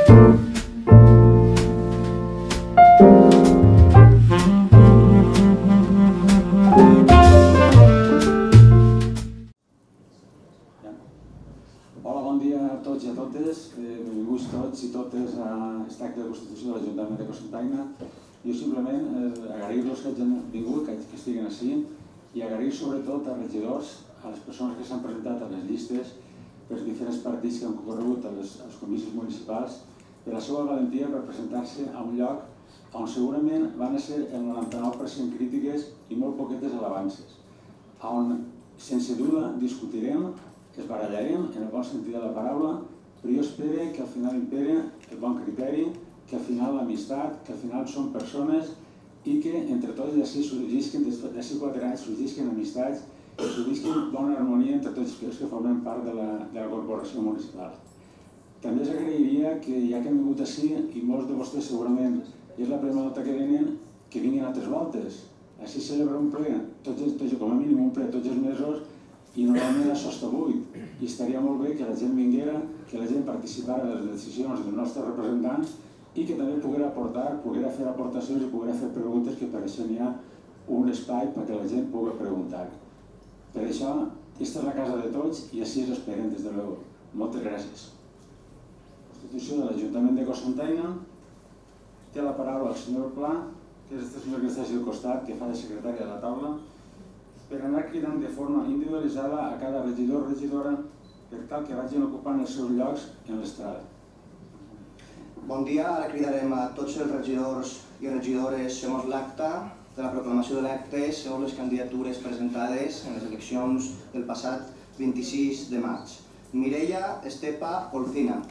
Hola, bon dia a tots i a totes. Benvinguts tots i totes a aquest acte de constitució de l'Ajuntament de Cocentaina. Jo simplement agrair-los que hagin vingut, que estiguen així, i agrair sobretot als regidors, a les persones que s'han presentat a les llistes pels diferents partits que han concorregut als comicis municipals, per la seva valentia per presentar-se a un lloc on segurament van ser el 99% crítiques i molt poquetes alabances, on sense duda discutirem, es barallarem en el bon sentit de la paraula, però jo espero que al final impere el bon criteri, que al final l'amistat, que al final són persones i que entre tots d'ací sorgisquen, d'ací 4 anys sorgisquen amistats i sorgisquen bona harmonia entre tots els que formen part de la corporació municipal. També us agrairia que ja que hem vingut així, i molts de vostès segurament és la primera volta que venen, que vinguin altres voltes. Així celebra un ple, com a mínim un ple tots els mesos, i normalment això està buit. I estaria molt bé que la gent vinguera, que la gent participara en les decisions dels nostres representants i que també poguera aportar, poguera fer aportacions i poguera fer preguntes, que per això hi ha un espai perquè la gent pugui preguntar. Per això, aquesta és la casa de tots i així es esperen des de l'Eu. Moltes gràcies. Constitució de l'Ajuntament de Cocentaina. Té la paraula el senyor Pla, que és el senyor que està al costat, que fa de secretari de la taula, per anar cridant de forma individualitzada a cada regidor o regidora per tal que vagin ocupant els seus llocs en l'estrada. Bon dia, ara cridarem a tots els regidors i regidores segons l'acte de la proclamació de l'acte segons les candidatures presentades en les eleccions del passat 26 de maig. Mireia Estepa Olcina.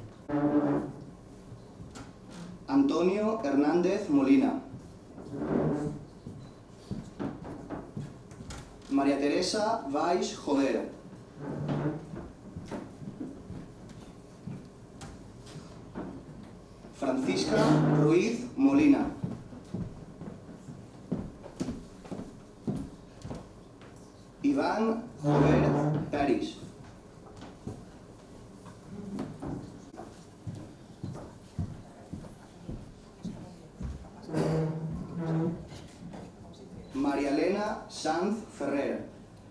Antonio Hernández Molina. María Teresa Valls Jover. Francisca Ruiz Molina. Iván Jover Peris. María Elena Sanz Ferrer.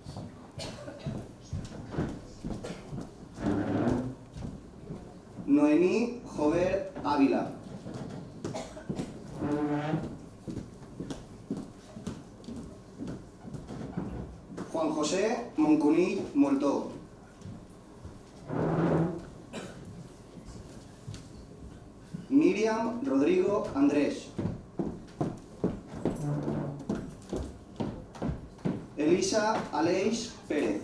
Noemí Jover Ávila. Juan José Moncunill Moltó. Míriam Rodrigo Andrés. Elisa Aleix Pérez.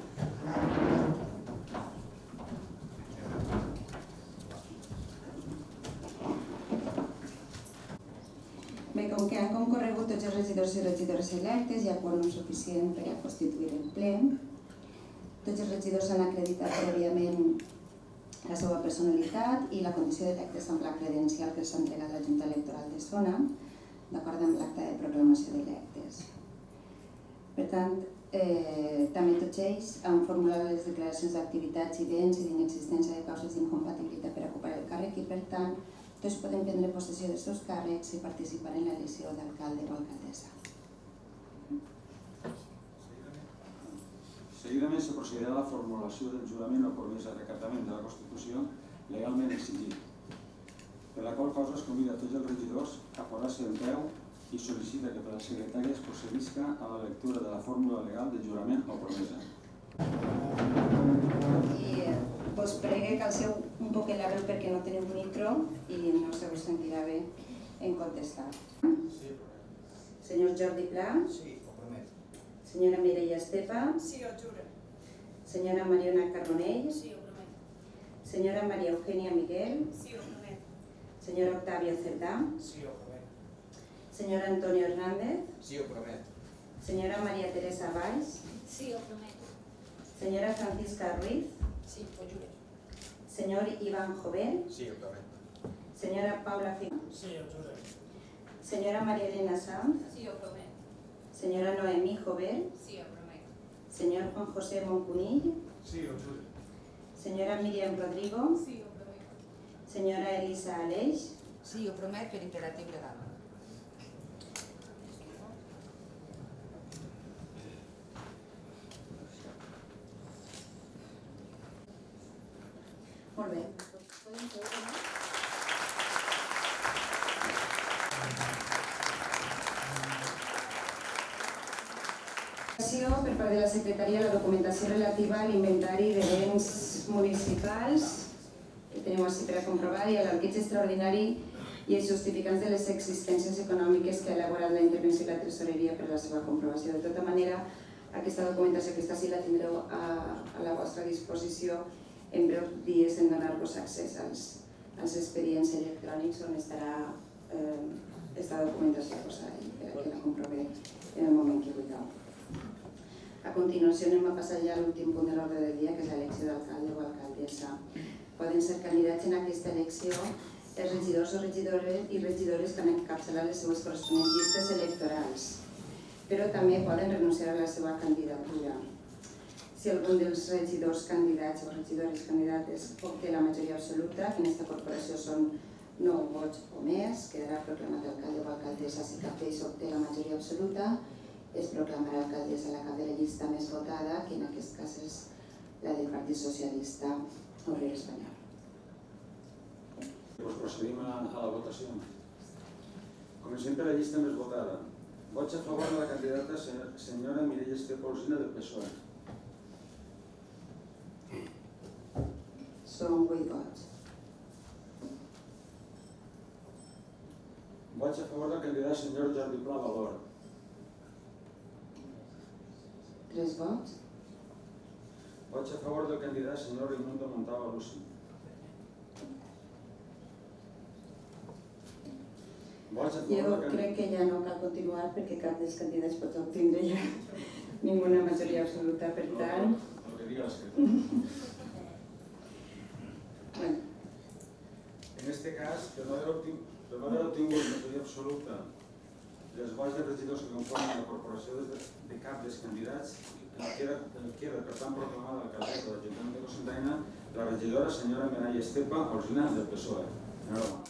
Bé, com que han concorregut tots els regidors i regidores electes, hi ha quòrum suficient per a constituir el ple. Tots els regidors han acreditat prèviament la seva personalitat i la condició d'electes amb la credencial que s'ha entregat a la Junta Electoral de Zona, d'acord amb l'acte de proclamació d'electes. Per tant, també tots ells han formulat les declaracions d'activitats i béns i d'inexistència de causes d'incompatibilitat per ocupar el càrrec i, per tant, tots poden prendre possessió dels seus càrrecs i participar en l'elecció d'alcalde o alcaldessa. Seguidament se procedirà a la formulació del jurament o promesa de recaptament de la Constitució legalment exigit, per la qual cosa es convida a tots els regidors a posar-se en peu i sol·licita que per la secretària es procedisca a la lectura de la fórmula legal de jurament o promesa. I vos pregue que alceu un poquet la veu perquè no teniu micro i no se vos sentirà bé en contestar. Senyor Jordi Pla. Sí, ho prometo. Senyora Mireia Estepa. Sí, ho juro. Senyora Mariona Carbonell. Sí, ho prometo. Senyora María Eugenia Miguel. Sí, ho prometo. Señor Octavio Cerdá. Sí, ho prometo. Señor Antonio Hernández. Sí, ho prometo. Señora María Teresa Valls. Sí, ho prometo. Señora Francisca Ruiz. Sí, ho juro. Señor Iván Jover. Sí, ho prometo. Señora Paula Figueroa. Sí, ho juro. Señora María Elena Sanz. Sí, ho prometo. Señora Noemí Jover. Sí, ho prometo. Señor Juan José Moncunill. Sí, ho juro. Señora Miriam Rodrigo. Sí, ho prometo. Senyora Elisa Aleix. Sí, ho promet per imperatiu legal. Molt bé. Podem fer-ho, no? Per part de la Secretaria la documentació relativa a l'inventari de béns municipals que teniu així per a comprovar i a l'arquitx extraordinari i els justificants de les existències econòmiques que ha elaborat la intervenció i la tresoreria per a la seva comprovació. De tota manera, aquesta documentació aquesta sí la tindreu a la vostra disposició en breus dies en donar-vos accés als expedients electrònics on estarà aquesta documentació posada per a que la comproveu en el moment que vulgueu. A continuació anem a passar ja a l'últim punt de l'ordre del dia, que és l'elecció d'alcalde o alcaldessa. Poden ser candidats en aquesta elecció els regidors o regidores que han encapçalat les seues corresponents llistes electorals, però també poden renunciar a la seva candidatura. Si algun dels regidors candidats o regidores candidates obté la majoria absoluta, que en aquesta corporació són 9 vots o més, quedarà proclamat alcalde o alcaldessa. Si cap d'ells obté la majoria absoluta, es proclamarà alcaldessa la cap de la llista més votada, que en aquest cas és la del Partit Socialista Obrer Espanyol. Procedim a la votació. Comencem per la llista més votada. Vots a favor de la candidata senyora Mireia Estepa Alsina del PSOE. Són 8 vots. Vots a favor del candidat senyor Jordi Pla Valor. 3 vots. Vots a favor del candidat senyor Raimundo Montalva Luci. Jo crec que ja no cal continuar perquè cap dels candidats pot obtindre ja ninguna majoria absoluta, per tant... El que diga l'escriptor. En aquest cas, per no haver obtingut majoria absoluta dels vots de regidors que conformen la corporació de cap dels candidats, queda per tant proclamada l'alcaldessa de l'Ajuntament de Cocentaina la regidora senyora Mireia Estepa Alsina del PSOE. Enhorabona.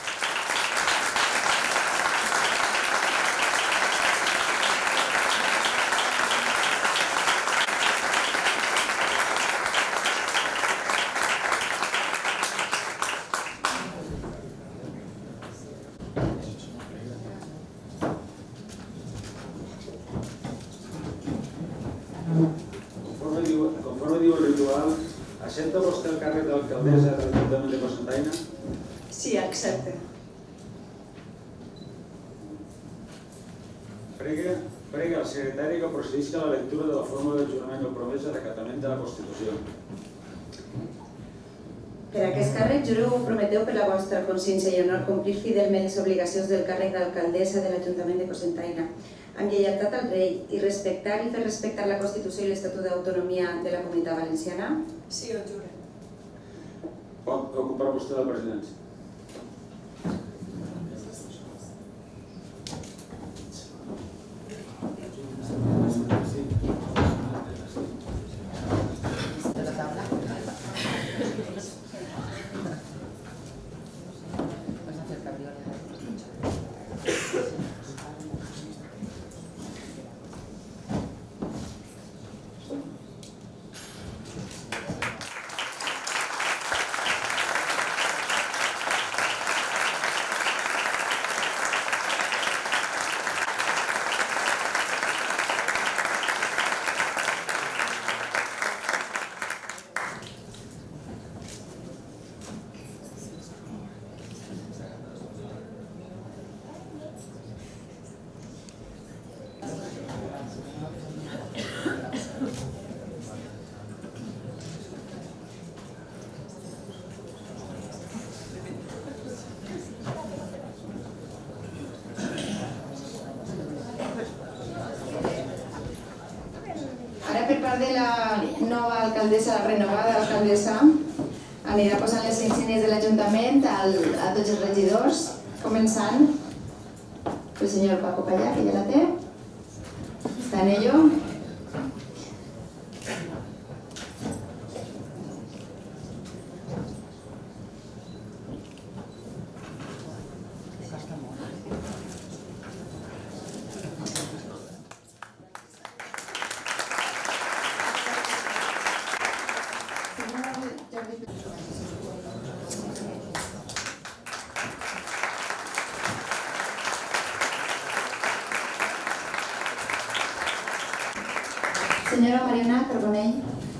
Conforme diu el ritual, accepta vostè el càrrec d'alcaldessa de l'Ajuntament de Cocentaina? Sí, accepte. Prega al secretari que procedisca a la lectura de la fórmula del jurament o promesa d'acatament de la Constitució. Per aquest càrrec, jureu o prometeu per la vostra consciència i honor complir fidelment les obligacions del càrrec d'alcaldessa de l'Ajuntament de Cocentaina, amb lleialtat al rei i respectar i fer respectar la Constitució i l'Estatut d'Autonomia de la Comunitat Valenciana? Sí, ho jure. Pot ocupar vostè la presidència. De la nova alcaldessa, la renovada alcaldessa, anirà posant les insígnies de l'Ajuntament a tots els regidors, començant pel senyor Paco Pallà, que ja la té. Està en ello. Senyora Mariana Carbonell.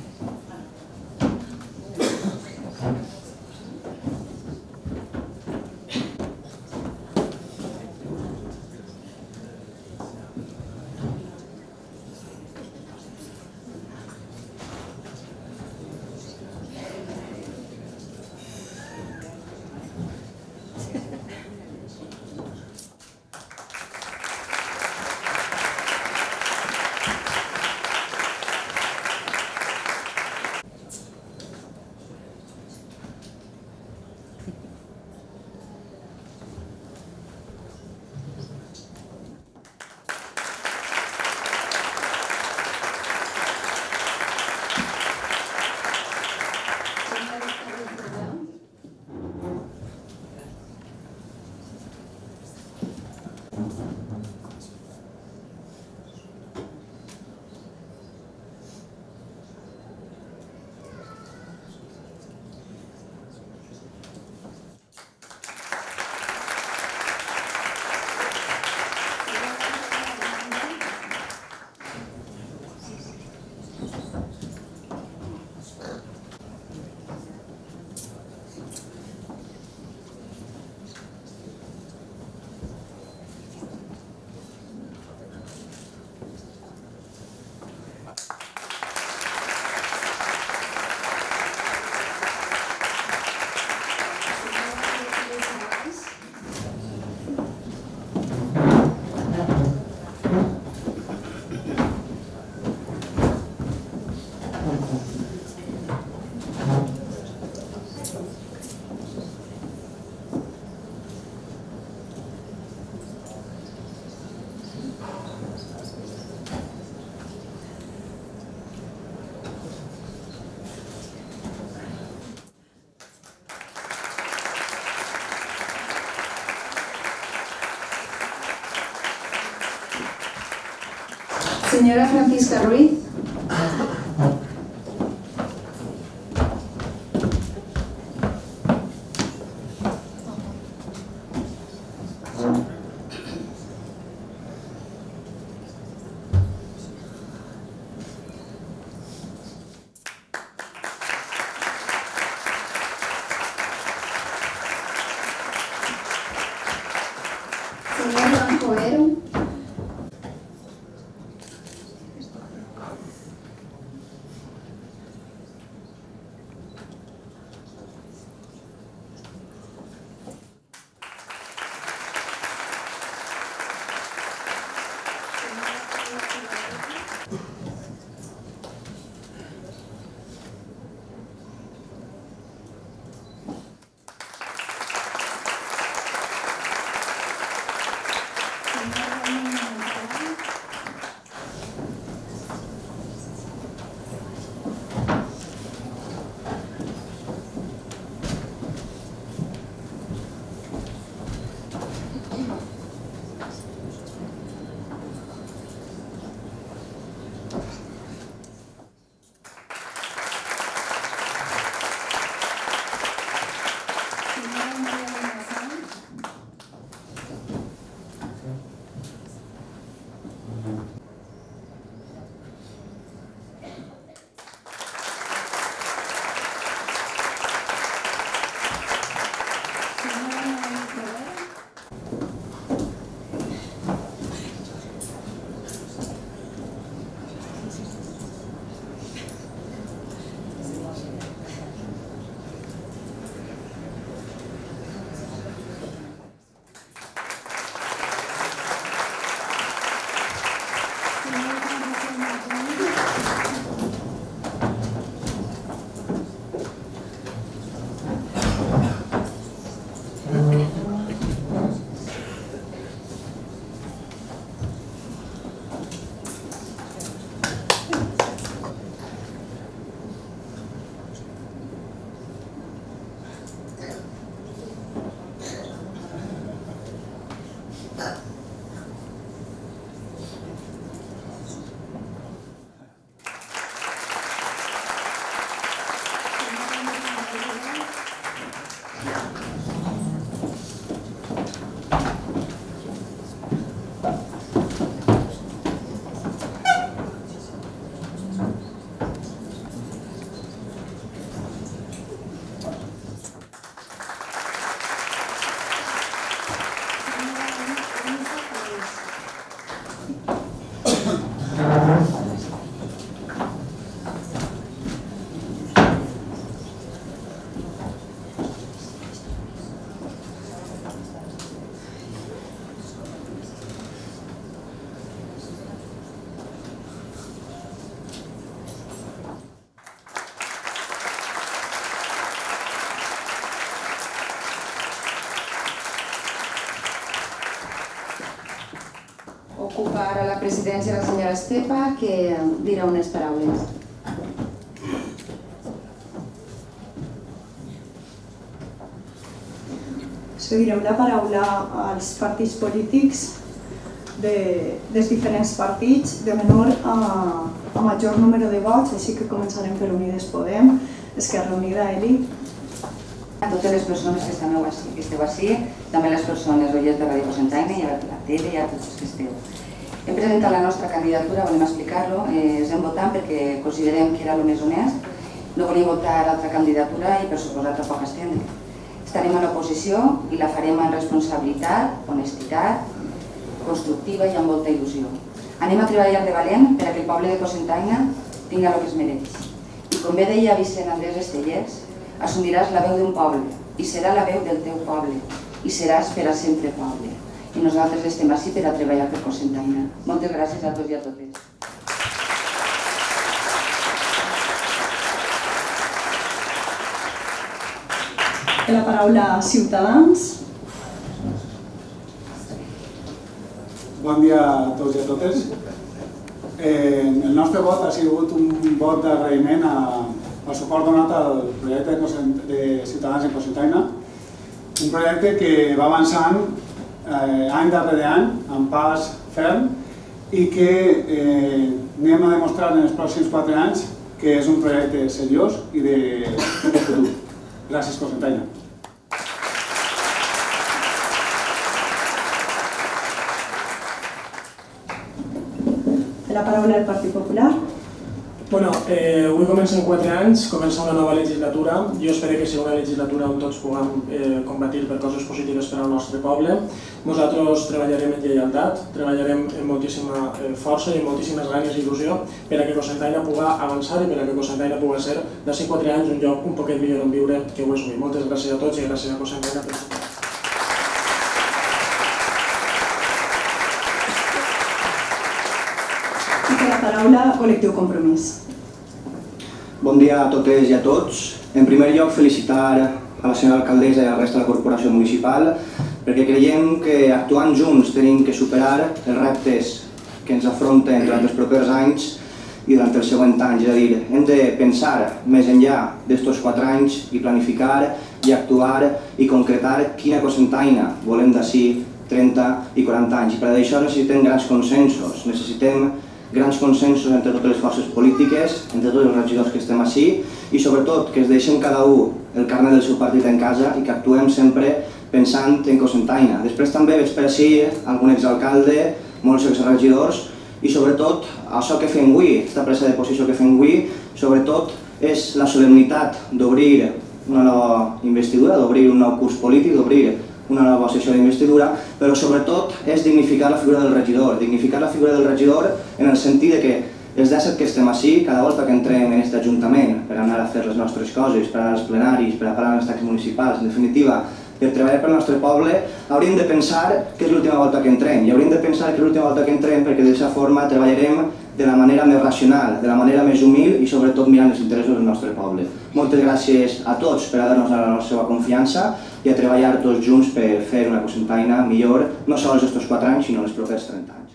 Señora Francisca Ruiz. Señor Juan Joero. ocupa ara la presidència la senyora Estepa, que dirà unes paraules. Cedirem la paraula als partits polítics dels diferents partits de menor a major número de vots, així que començarem per Unides Podem, Esquerra Unida, Eli. A totes les persones que esteu així, també les persones oients de Ràdio Cocentaina i a la tele i a tots els que esteu. Hem presentat la nostra candidatura, volem explicar-lo, estem votant perquè considerem que era el més honest, no volíem votar altra candidatura i per suposat tampoc estendre. Estarem a l'oposició i la farem amb responsabilitat, honestitat, constructiva i amb molta il·lusió. Anem a treballar de valent per a que el poble de Cocentaina tingui el que es mereix. I com bé deia Vicent Andrés Estellers, assumiràs la veu d'un poble i serà la veu del teu poble i seràs per a sempre poble. I nosaltres estem així per a treballar per Cocentaina. Moltes gràcies a tots i a totes. La paraula a Ciutadans. Bon dia a tots i a totes. El nostre vot ha sigut un vot d'agraïment al suport donat al projecte de Ciutadans en Cocentaina, un projecte que va avançant any darrere any, amb pas ferm, i que anem a demostrar en els pròxims 4 anys que és un projecte seriós i de futur. Gràcies, Cocentaina. La paraula al Partit Popular. Avui comencen 4 anys, comença una nova legislatura. Jo espero que sigui una legislatura on tots puguem combatir per coses positives per al nostre poble. Nosaltres treballarem en lleialtat, treballarem amb moltíssima força i amb moltíssimes ganes i il·lusió per a que Cocentaina pugui avançar i per a que Cocentaina pugui ser d'ací 4 anys un lloc un poquet millor on viure que ho és avui. Moltes gràcies a tots i gràcies a Cocentaina per suport. La paraula Col·lectiu Compromís. Bon dia a totes i a tots. En primer lloc, felicitar a la senyora alcaldessa i a la resta de la corporació municipal perquè creiem que actuant junts tenim que superar els reptes que ens afronten durant els propers anys i durant els següents anys. És a dir, hem de pensar més enllà d'estos 4 anys i planificar i actuar i concretar quina Cocentaina volem d'ací 30 i 40 anys. I per això necessitem grans consensos, necessitem grans consensos entre totes les forces polítiques, entre tots els regidors que estem així i sobretot que es deixem cada un el carnet del seu partit en casa i que actuem sempre pensant en Cocentaina. Després també veig per així algun exalcalde, molts exregidors i sobretot això que fem avui, aquesta presa de posició que fem avui, sobretot és la solemnitat d'obrir una nova investidura, d'obrir un nou curs polític, d'obrir una nova sessió d'investidura, però sobretot és dignificar la figura del regidor. Dignificar la figura del regidor en el sentit que els 17 que estem així, cada volta que entrem en aquest ajuntament per anar a fer les nostres coses, per anar als plenaris, per pagar les taxes municipals, en definitiva, per treballar pel nostre poble, hauríem de pensar que és l'última volta que entrem. I hauríem de pensar que és l'última volta que entrem perquè d'aquesta forma treballarem de la manera més racional, de la manera més humil i sobretot mirant els interessos del nostre poble. Moltes gràcies a tots per dar-nos la seva confiança i a treballar tots junts per fer una Cocentaina millor, no sols estos 4 anys, sinó els propers 30 anys.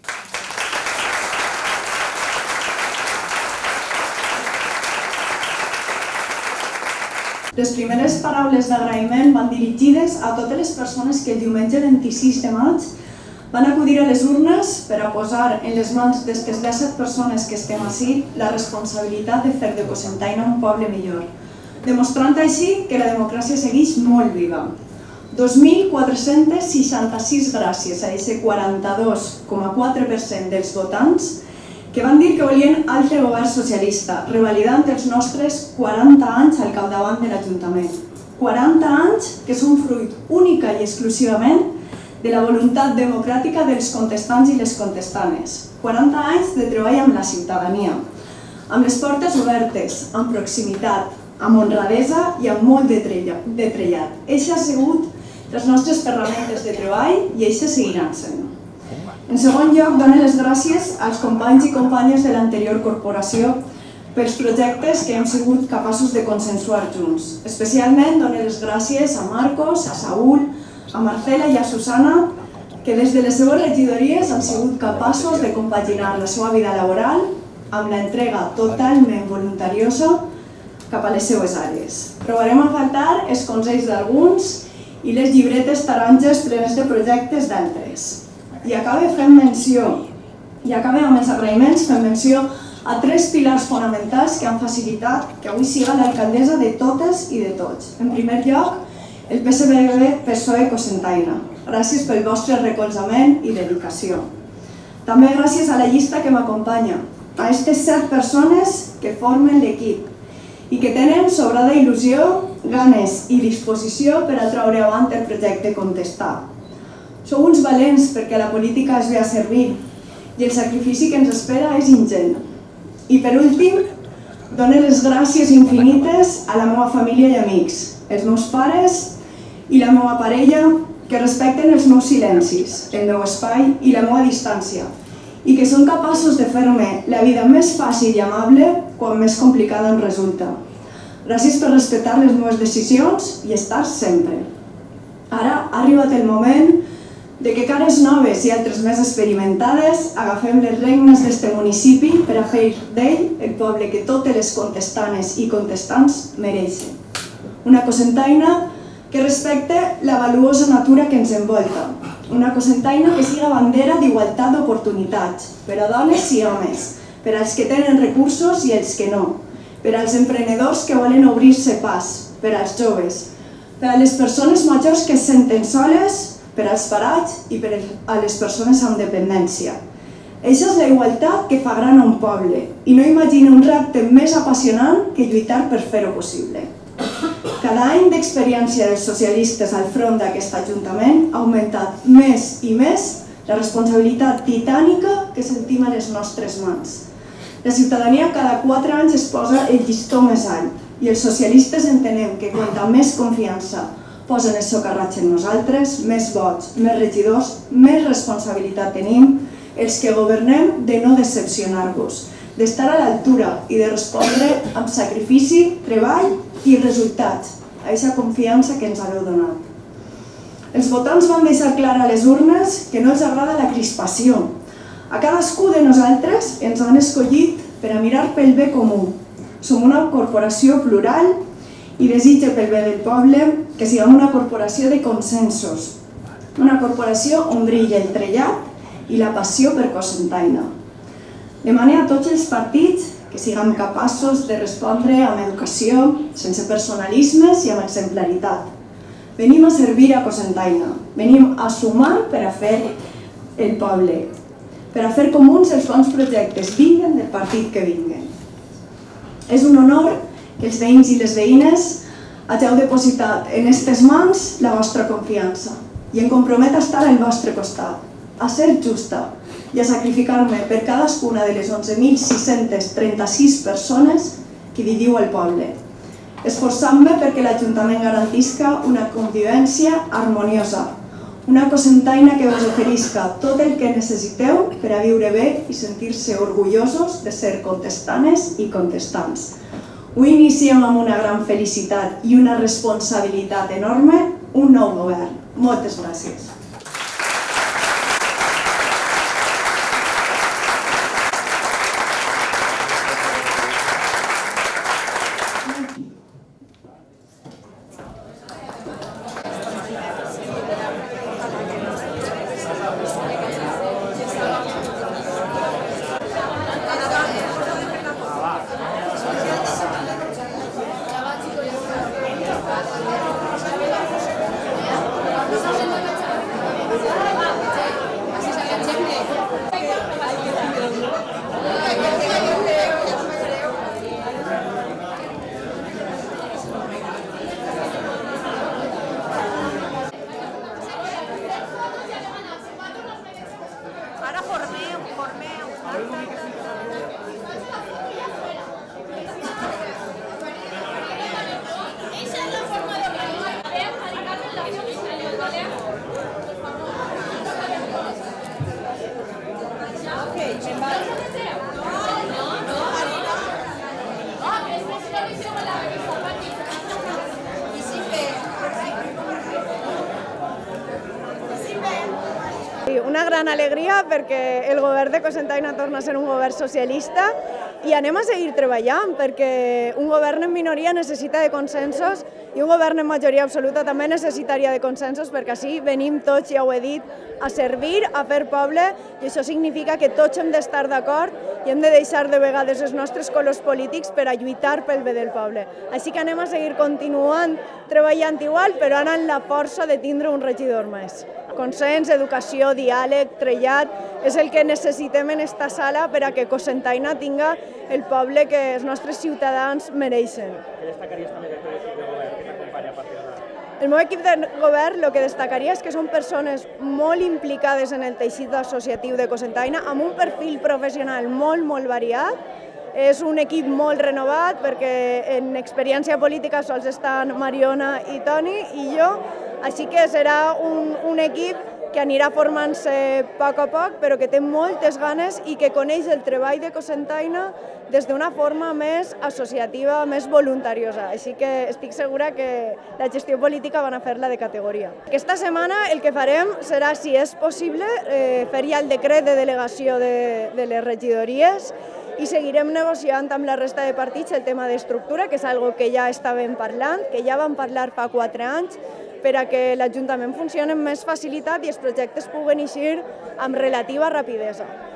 Les primeres paraules d'agraïment van dirigides a totes les persones que el diumenge 26 de maig van acudir a les urnes per a posar en les mans d'aquestes 17 persones que estem així la responsabilitat de fer de Cocentaina un poble millor, demostrant així que la democràcia segueix molt viva. 2.466 gràcies a aquest 42,4% dels votants que van dir que volien altre govern socialista, revalidant els nostres 40 anys al capdavant de l'Ajuntament. 40 anys que són fruit única i exclusivament de la voluntat democràtica dels contestants i les contestanes. 40 anys de treball amb la ciutadania, amb les portes obertes, amb proximitat, amb honradesa i amb molt de trellat. Eixa ha sigut les nostres ferramentes de treball i eixa seguiran sent. En segon lloc, dono les gràcies als companys i companyes de l'anterior corporació pels projectes que hem sigut capaços de consensuar junts. Especialment dono les gràcies a Marcos, a Saúl, a Marcela i a Susana que des de les seves regidories han sigut capaços de compaginar la seva vida laboral amb l'entrega totalment voluntariosa cap a les seues àrees. Trobarem a faltar els consells d'alguns i les llibretes taronges plenes de projectes d'altres. I acabem amb els agraïments fent menció a 3 pilars fonamentals que han facilitat que avui siga l'alcaldessa de totes i de tots. En primer lloc, el PSPB-PSOE Cocentaina. Gràcies pel vostre recolzament i dedicació. També gràcies a la llista que m'acompanya, a aquestes 7 persones que formen l'equip i que tenen sobrada il·lusió, ganes i disposició per a treure avant el projecte Contestar. Sou uns valents perquè la política es ve a servir i el sacrifici que ens espera és ingent. I per últim, dono les gràcies infinites a la meva família i amics, els meus pares i la meva parella, que respecten els meus silencis, el meu espai i la meva distància, i que són capaços de fer-me la vida més fàcil i amable quan més complicada em resulta. Gràcies per respectar les meves decisions i estar sempre. Ara ha arribat el moment de que cares noves i altres més experimentades agafem les regnes d'este municipi per a fer d'ell el poble que totes les contestanes i contestants mereixen. Una cocentaina que respecte la valuosa natura que ens envolta. Una cocentaina que siga bandera d'igualtat d'oportunitats per a dones i homes, per als que tenen recursos i els que no, per als emprenedors que volen obrir-se pas, per als joves, per a les persones majors que es senten soles, per als parats i per a les persones amb dependència. Eixa és la igualtat que fa gran un poble i no imagino un repte més apassionant que lluitar per fer-ho possible. Cada any d'experiència dels socialistes al front d'aquest Ajuntament ha augmentat més i més la responsabilitat titànica que sentim a les nostres mans. La ciutadania cada 4 anys es posa el llistó més alt i els socialistes entenem que quanta més confiança posen el socarratge en nosaltres, més vots, més regidors, més responsabilitat tenim els que governem de no decepcionar-vos, d'estar a l'altura i de respondre amb sacrifici, treball i resultats a aquesta confiança que ens haveu donat. Els votants van deixar clar a les urnes que no els agrada la crispació. A cadascú de nosaltres ens han escollit per a mirar pel bé comú. Som una corporació plural i desitja pel bé del poble que siguem una corporació de consensos, una corporació on brilla el trellat i la passió per Cocentaina. Demane a tots els partits que siguem capaços de respondre amb educació, sense personalismes i amb exemplaritat. Venim a servir a Cocentaina, venim a sumar per a fer el poble, per a fer comuns els bons projectes, vinguen del partit que vinguen. És un honor que els veïns i les veïnes hageu depositat en aquestes mans la vostra confiança i em compromet a estar al vostre costat, a ser justa i a sacrificar-me per cadascuna de les 11.636 persones que viviu al poble, esforçant-me perquè l'Ajuntament garantisca una convivència harmoniosa, una cocentaina que us oferisca tot el que necessiteu per a viure bé i sentir-se orgullosos de ser contestanes i contestants. Ho iniciem amb una gran felicitat i una responsabilitat enorme, un nou govern. Moltes gràcies. una gran alegria perquè el govern de Cocentaina torna a ser un govern socialista i anem a seguir treballant perquè un govern en minoria necessita de consensos i un govern en majoria absoluta també necessitaria de consensos perquè així venim tots, ja ho he dit, a servir, a fer poble i això significa que tots hem d'estar d'acord i hem de deixar de vegades els nostres colors polítics per a lluitar pel bé del poble. Així que anem a seguir continuant treballant igual però ara amb la força de tindre un regidor més. Consens, educació, diàleg, trellat, és el que necessitem en esta sala per a que Cocentaina tinga el poble que els nostres ciutadans mereixen. Què destacaries també del teu equip de govern que t'acompanya a partir d'ara? El meu equip de govern el que destacaria és que són persones molt implicades en el teixit associatiu de Cocentaina, amb un perfil professional molt variat. És un equip molt renovat perquè en experiència política sols estan Mariona i Toni i jo, així que serà un equip que anirà formant-se a poc, però que té moltes ganes i que coneix el treball de Cocentaina des d'una forma més associativa, més voluntariosa. Així que estic segura que la gestió política van a fer-la de categoria. Aquesta setmana el que farem serà, si és possible, fer ja el decret de delegació de les regidories i seguirem negociant amb la resta de partits el tema d'estructura, que és una cosa que ja estàvem parlant, que ja vam parlar fa 4 anys, per a que l'Ajuntament funcioni amb més facilitat i els projectes puguen eixir amb relativa rapidesa.